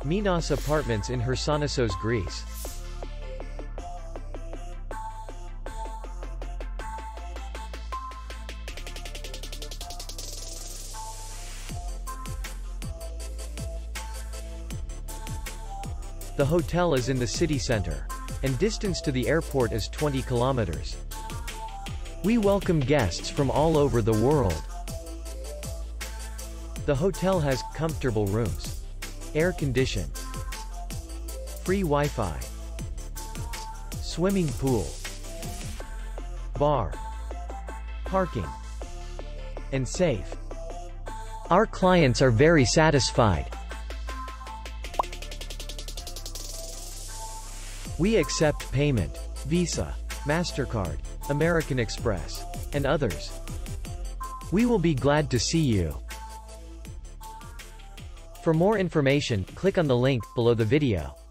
Minas Apartments in Hersonissos, Greece. The hotel is in the city center, and distance to the airport is 20 kilometers. We welcome guests from all over the world. The hotel has comfortable rooms, air-conditioned, free Wi-Fi, swimming pool, bar, parking, and safe. Our clients are very satisfied. We accept payment, Visa, MasterCard, American Express, and others. We will be glad to see you. For more information, click on the link below the video.